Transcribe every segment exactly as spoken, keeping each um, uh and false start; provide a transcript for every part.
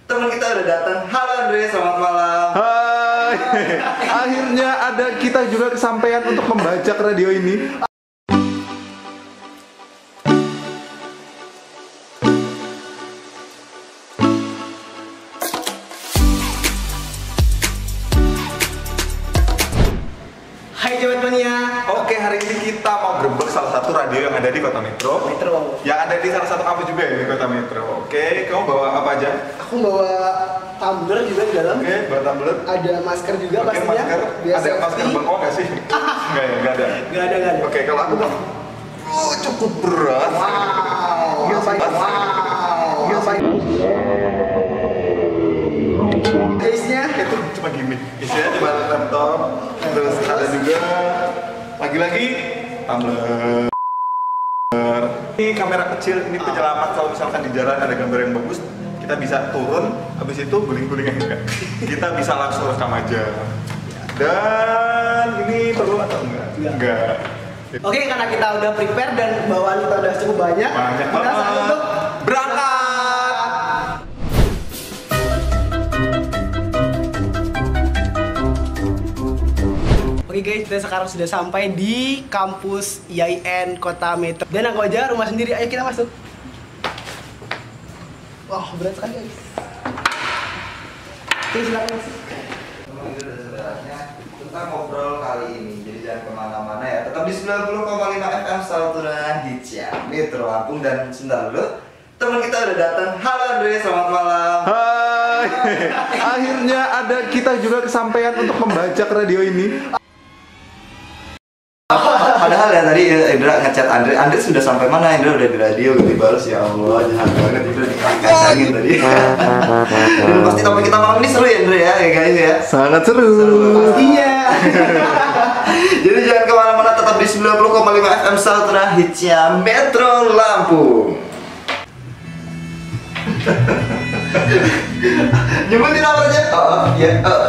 Teman kita udah datang. Halo Andre, selamat malam. Hai. Akhirnya ada kita juga kesampaian untuk membajak radio ini. Hai Jabat Mania. Oke, hari ini kita mau gerbek salah satu radio yang ada di Kota Metro. Metro. Yang ada di salah satu kampus juga ya di Kota Metro. Oke, kamu bawa apa aja? Aku bawa tumbler juga di dalam. Oke, bawa tumbler. Ada masker juga Oke, pastinya. masker. Biar Ada masker safety. bengkok nggak sih? Nggak ya, nggak ada. Nggak ada, nggak ada. Oke, kalau aku mau oh, cukup berat. Wow. Ngapain? Wow. Ngapain? Case-nya Itu cuma gimmick. Isinya cuma laptop. Terus ada juga lagi-lagi tumbler. Ini kamera kecil, ini penyelamat kalau misalkan di jalan ada gambar yang bagus, kita bisa turun, habis itu guling-guling enggak. Kita bisa langsung rekam aja. Dan ini perlu atau enggak? Enggak. Oke, karena kita udah prepare dan bawaan kita udah cukup banyak. Banyak Kita saat banget. untuk Berangkat. Oke guys, kita sekarang sudah sampai di kampus I A I N Kota Metro. Dan aku aja rumah sendiri, ayo kita masuk. Wah, berat sekali guys. Oke, silakan masuk. Saudara-saudaranya, kita ngobrol kali ini, jadi jangan kemana-mana ya. Tetap di sembilan puluh koma lima F M Saltuna Hitsya Metro Lampung. Dan sebentar dulu, teman kita udah datang. Halo Andre, selamat malam. Hai. Akhirnya ada kita juga kesampaian untuk membajak radio ini. Padahal ya tadi Indra ngechat Andre, Andre sudah sampai mana? Indra udah di radio gitu balas, ya Allah, jahat banget Indra dikacangin tadi. Dan pasti topik kita malam ini seru ya Indra ya, ya guys ya. Sangat seru. Iya. Jadi jangan kemana-mana, tetap di sembilan puluh koma lima F M Saltuna Hitsya Metro Lampung. Nyebutin nomornya? Oh, iya. Oh.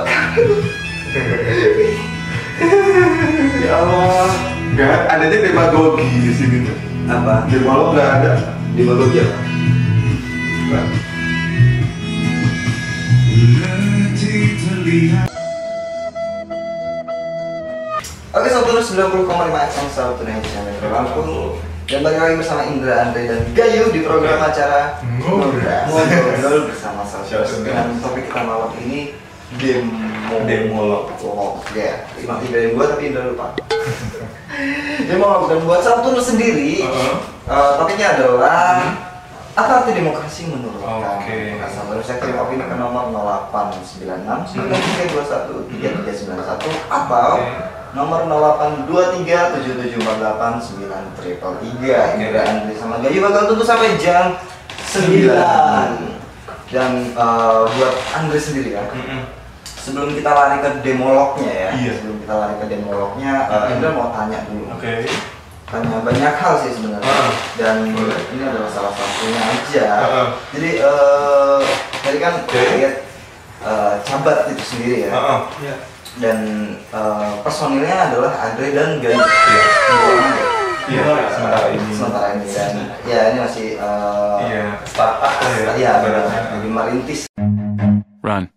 Ya Allah. Enggak, adanya demagogi di sini tuh. Apa? Di malam enggak ada. Demagogi apa? Enggak. Oke, Saltuna sembilan puluh koma lima F M Saltuna Hitsya Metro Lampung. Dan balik lagi bersama Indra, Andre, dan Gayu di program acara Ngobrol. Ngobrol bersama Saltuna. Saltuna. Dan topik kita malam ini demo Demolog. Oh, ya. Ini dari gua tapi Indra lupa. Demolog, dan buat Saltuna sendiri, Uh-huh. eh, topiknya adalah apa arti demokrasi menurut kamu? Oke. Nah, Saltuna saya kirim opini ke nomor nol delapan sembilan enam sembilan tiga dua satu tiga tiga sembilan satu atau Oke. nomor nol delapan dua tiga tujuh tujuh empat delapan sembilan triple tiga. Indra, Andre, sama Gayu bakal tunggu sampai jam sembilan. Dan eh, buat Andre sendiri kan, sebelum kita lari ke demolognya ya, Iya. sebelum kita lari ke demolognya, uh, Indra mau tanya dulu. Oke. Tanya banyak hal sih sebenarnya. Ah. Dan Boleh. ini adalah salah satunya aja. Ah. Jadi uh, tadi kan Oke. lihat uh, Cabat itu sendiri ya. Heeh. Dan uh, personilnya adalah Andre dan Gayu. Iya. Iya. Iya, sementara ini. Sementara ini dan ya ini masih uh, Iya, startup lah ya. Iya, benar. ibaratnya. Jadi merintis. Run.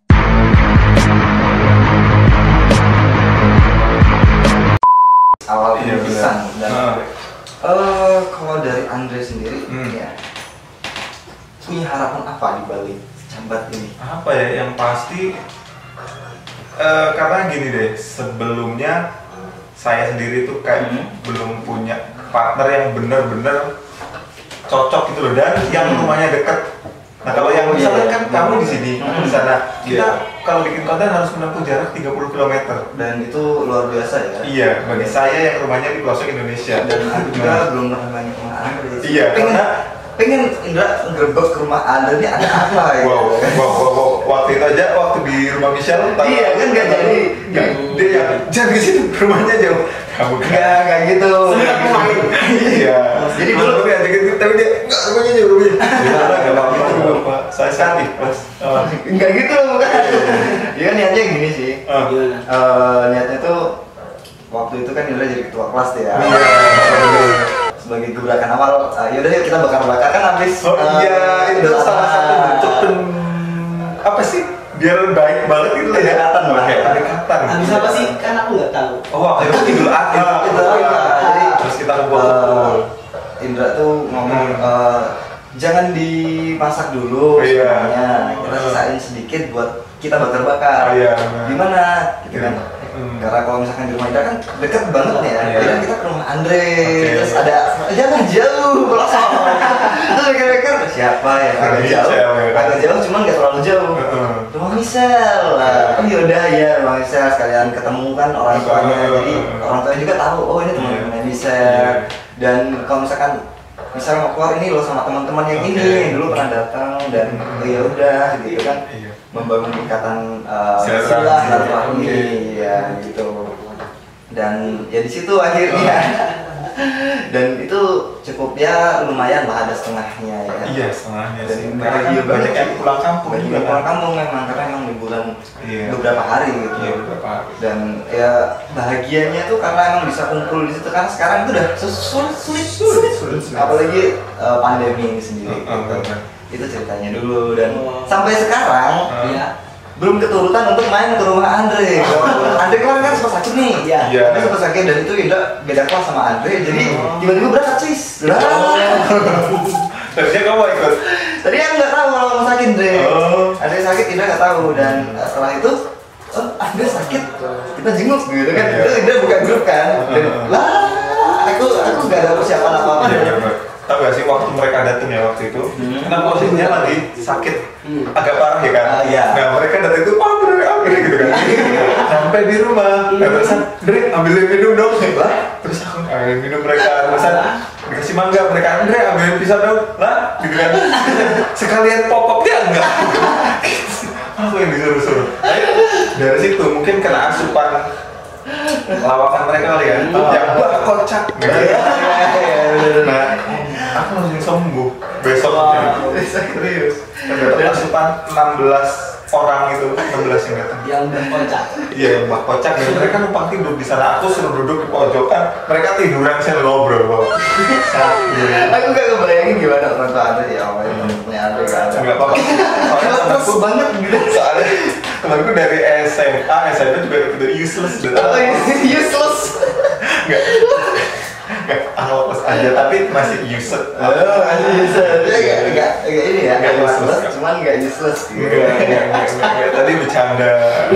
Awal Iya, perintisan benar. dan Ah. eh, kalau dari Andre sendiri Hmm. ya punya harapan apa di balik Cabat ini? Apa ya yang pasti eh, karena gini deh, sebelumnya saya sendiri tuh kayak Hmm. belum punya partner yang benar-benar cocok gitu loh, dan yang Hmm. rumahnya deket. Nah kalau Oh, yang misalnya iya. kan kamu di sini, aku di sana, kita Iya. kalau bikin konten harus menempuh jarak tiga puluh kilometer. Dan itu luar biasa ya. Iya, bagi saya yang rumahnya di pelosok Indonesia. Dan aku juga Nah, belum pernah nanya sama Andre. Iya, pengen karena- pengen Indra ngerebek ke rumah Andre ini ada apa ya? wow, wow, wow, wow, waktu itu aja waktu di rumah Michelle, Iya, kan nggak jadi. nggak, dia yang jangan ke situ, rumahnya jauh. Kamu Enggak, kayak gitu. Sempat mau main. Iya. Jadi dulu tapi ajakin gitu, tapi dia enggak, rumahnya jauh, rumahnya. Gimana enggak apa-apa, Pak. Saya sakit, Mas. Oh. Enggak gitu bukan. Iya niatnya gini sih. Oh. Eh, niatnya tuh waktu itu kan Indra jadi ketua kelas tuh ya. Iya. Sebagai gebrakan awal, uh, yaudah yuk kita bakar-bakar kan habis. Oh eh, iya, itu Idul salah Adha. satu bentuk pen apa sih? Biar baik banget gitu ya. Pendekatan lah. Kayak pendekatan. Habis apa sih? Kan aku nggak tahu. Oh, waktu itu Idul Adha. Idul Adha. Jadi terus kita kumpul-kumpul. eh, Indra tuh ngomong eh, jangan dimasak dulu Iya. semuanya. Kita sisain sedikit buat kita bakar-bakar. Iya. Gimana? Gitu kan. Hmm. Karena kalau misalkan di rumah Indra kan deket banget nih ya. Iya. Jadi kan kita ke rumah Andre, Oke. terus ada jangan jauh, pelosok. Terus mikir-mikir siapa ya? Agak Agak jauh, jauh, ya kan? agak jauh, cuman nggak terlalu jauh. Heeh. Rumah Misel lah. Oh yaudah ya, rumah Misel sekalian ketemu kan orang tuanya. Heeh. Jadi orang tuanya juga tahu, oh ini teman-temannya Misel. Iya. Dan kalau misalkan misal mau keluar ini loh sama teman-teman yang Oke. ini yang dulu pernah datang dan oh ya udah gitu kan. Iya. Membangun ikatan uh, Silaturahmi. silah silaturahmi Oke. ya gitu. Dan ya di situ akhirnya dan itu cukup ya lumayan lah ada setengahnya ya. Iya, setengahnya Dan sih. banyak- Karena kan banyak yang pulang kampung Banyak juga yang kan. pulang kampung memang karena memang liburan Iya. beberapa hari gitu. Iya, beberapa hari. Dan ya bahagianya tuh karena emang bisa kumpul di situ karena sekarang itu udah sus- sulit sulit sulit, Sulit, sulit. apalagi uh, pandemi ini sendiri. Heeh, gitu. benar. Itu ceritanya dulu dan Oh. sampai sekarang Heeh. Iya. belum keturutan untuk main ke rumah Andre. Andre kemarin kan sempat sakit nih. Iya. Iya. Andre sempat sakit dan itu Indra beda kelas sama Andre. Jadi Oh. tiba-tiba berangkat cis. Lah. Terusnya kamu mau ikut? Tadi kan nggak tahu kalau mau sakit Andre. Oh. Andre sakit Indra nggak tahu dan uh, setelah itu oh Andre sakit kita jenguk gitu kan. Iya. Itu Indra buka grup kan. Dan, Heeh. lah aku aku nggak ada persiapan apa-apa. Iya, benar. Tahu gak sih waktu mereka datang ya waktu itu, Hmm. karena posisinya lagi sakit, Hmm. agak parah ya kan. Ah, iya. Nah mereka datang itu, oh bener, oh bener gitu kan. Sampai di rumah, nah, terusan, Dre ambilin minum dong. Lah, terus aku ambilin minum mereka, terusan dikasih mangga mereka, Dre ambilin pisang dong. Lah, gitu kan. Sekalian pop-pop dia enggak. Apa yang disuruh-suruh? Tapi dari situ mungkin kena asupan lawakan mereka kali ya, Oh. yang wah kocak. Gitu. Iya, iya, bener. Nah, aku langsung sembuh besoknya. Serius. Dan asupan enam belas orang itu, enam belas yang datang. Yang berkocak. Iya, yang mbak kocak. Dan mereka numpang tidur di sana. Aku suruh duduk di pojokan. Mereka tiduran, saya ngobrol. Bang. Sakit. Aku nggak kebayangin gimana orang tua Andre ya awalnya temen-temennya Andre nggak ada. Enggak apa-apa. Soalnya Terus temanku banget gitu. Soalnya temanku dari S M A, S M P juga ikut dari useless. Oh, useless. Enggak. Enggak, awal pas aja tapi masih useless. Oh, masih useless. Dia nggak nggak nggak ini ya, Nggak nggak useless. useless, cuman nggak useless gitu. Enggak, enggak, enggak, enggak, enggak. Tadi bercanda.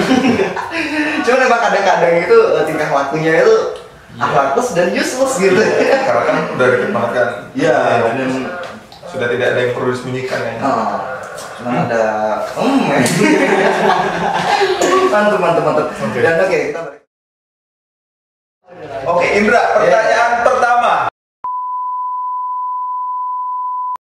Cuman emang kadang-kadang itu eh, tingkah lakunya itu akhlakless dan useless gitu. Karena kan udah deket banget kan. Iya, dan Sudah tidak ada yang perlu disembunyikan ya. oh, cuman ada hmm. mantap mantap mantap. Oke. Dan oke kita balik. Oke, Indra, pertanyaan